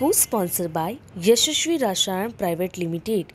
Co-sponsored by Yashasvi Rasayan Private Limited.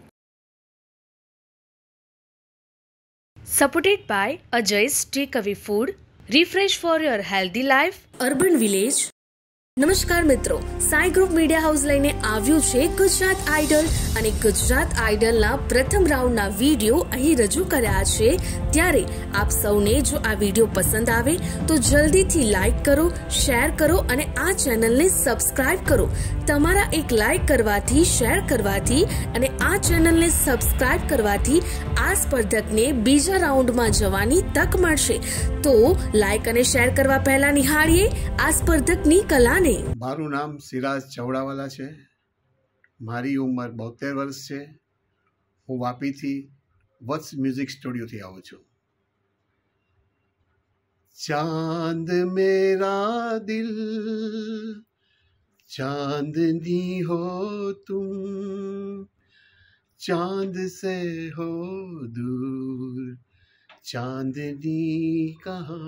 Supported by Ajay's Takeaway Food. Refresh for your healthy life. Urban Village. નમસ્કાર મિત્રો, Sai group media house લઈને આવ્યું છે Gujarat idle અને ગુજરાત આઇડલના પ્રથમ રાઉન્ડના video અહીં રજૂ કર્યા છે। ત્યારે આપ સૌને જો આ વિડીયો પસંદ આવે તો જલ્દીથી લાઈક કરો, શેર કરો અને આ ચેનલને સબસ્ક્રાઇબ કરો। તમારા એક લાઈક કરવાથી, શેર કરવાથી અને આ ચેનલને સબસ્ક્રાઇબ કરવાથી આ સ્પર્ધકને બીજા રાઉન્ડમાં જવાની તક મળશે। તો લાઈક અને શેર કરવા પહેલા નિહાળીએ આ સ્પર્ધકની કલાને। મારું નામ સિરાજ ચવડાવાલા છે। મારી ઉંમર 72 વર્ષ છે। હું વાપીથી વત્સ મ્યુઝિક સ્ટુડિયોથી આવું છું। ચાંદ મેરા દિલ ચાંદनी हो तुम चांद से हो दूर चांदनी कहाँ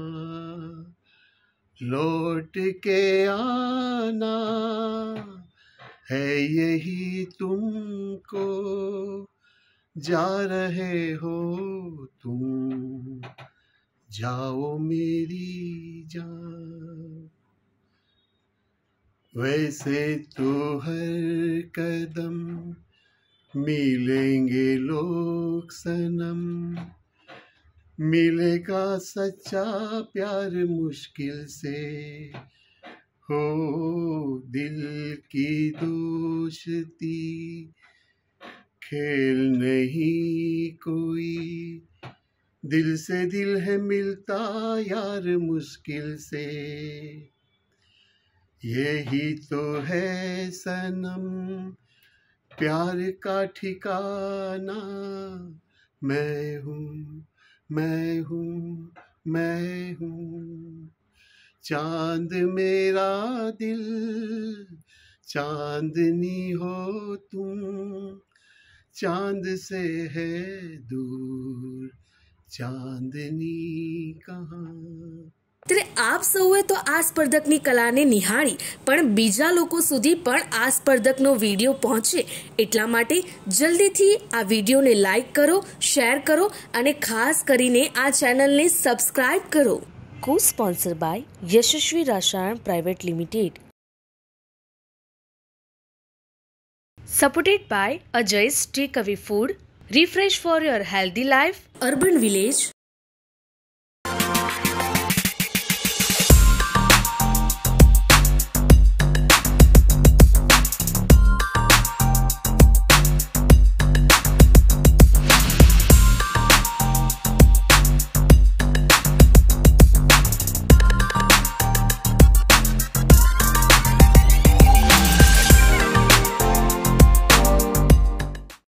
लौट के आना है यही तुमको जा रहे हो तुम जाओ मेरी जान। वैसे तो हर कदम मिलेंगे लोग सनम मिलेगा सच्चा प्यार मुश्किल से हो दिल की दोस्ती खेल नहीं कोई दिल से दिल है मिलता यार मुश्किल से यही तो है सनम प्यार का ठिकाना मैं हूँ मैं हूँ मैं हूँ चांद मेरा दिल चांदनी हो तुम चांद से है दूर चांदनी कहाँ। ત્યારે આપ સૌએ તો આ સ્પર્ધકની કલાને નિહાળી, પણ બીજા લોકો સુધી પણ આ સ્પર્ધકનો વિડીયો પહોંચે એટલા માટે જલ્દીથી આ વિડીયોને લાઈક કરો, શેર કરો અને ખાસ કરીને આ ચેનલને સબસ્ક્રાઇબ કરો। Co-sponsored by Yashasvi Rasayan Private Limited. Supported by Ajay's Takeaway Food. Refresh for your healthy life. Urban Village.